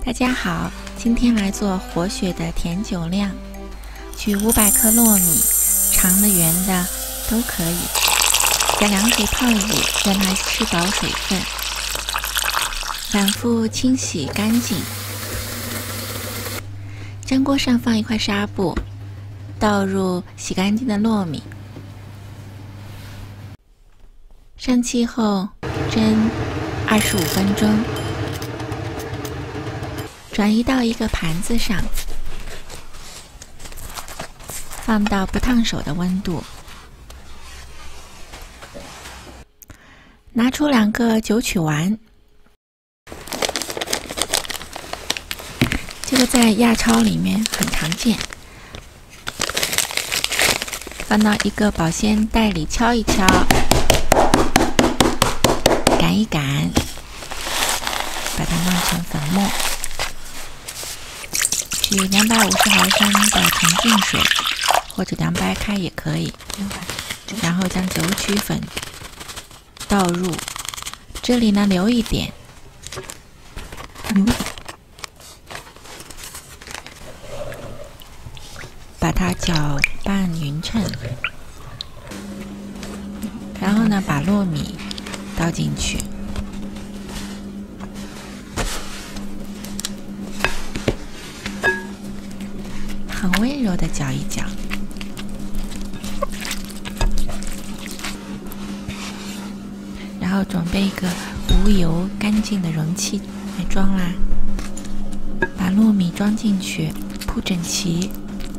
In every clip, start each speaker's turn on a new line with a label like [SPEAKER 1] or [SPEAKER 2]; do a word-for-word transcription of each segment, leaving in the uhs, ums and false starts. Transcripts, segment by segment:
[SPEAKER 1] 大家好，今天来做活血的甜酒酿。取五百克糯米，长的、圆的都可以，加凉水泡一，让它吃饱水分，反复清洗干净。蒸锅上放一块纱布，倒入洗干净的糯米，上气后蒸二十五分钟。转移到一个盘子上，放到不烫手的温度。拿出两个酒曲丸，这个在亚超里面很常见。放到一个保鲜袋里敲一敲，擀一擀，把它弄成粉末。取两百五十毫升的纯净水，或者凉白开也可以，然后将酒曲粉倒入，这里呢留一点，留一点，把它搅拌匀称，然后呢把糯米倒进去。很温柔的搅一搅，然后准备一个无油干净的容器来装啦。把糯米装进去，铺整齐，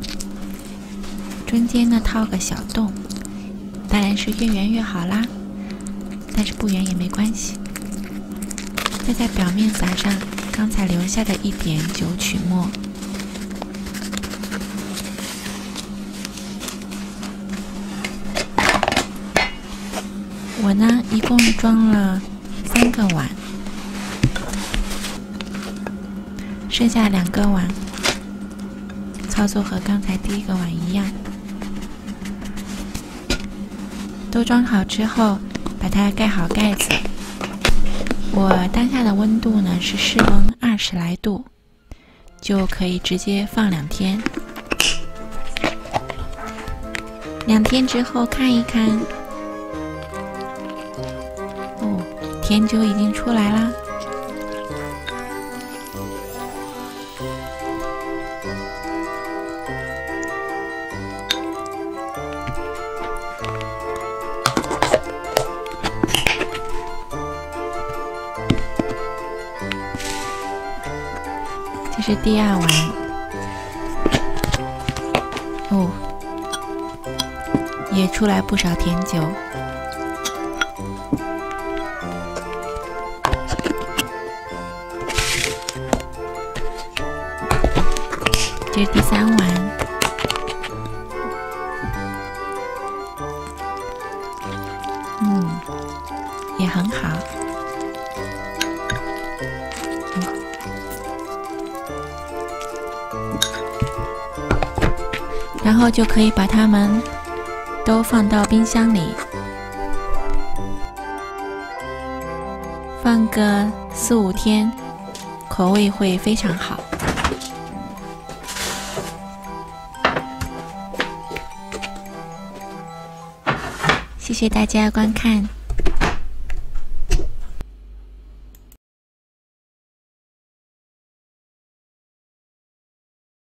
[SPEAKER 1] 中间呢掏个小洞，当然是越圆越好啦，但是不圆也没关系。再在表面撒上刚才留下的一点酒曲末。我呢，一共装了三个碗，剩下两个碗操作和刚才第一个碗一样。都装好之后，把它盖好盖子。我当下的温度呢是室温二十来度，就可以直接放两天。两天之后看一看。甜酒已经出来啦，这是第二碗哦，也出来不少甜酒。这是第三碗，嗯，也很好。嗯、然后就可以把它们都放到冰箱里，放个四五天，口味会非常好。谢谢大家观看。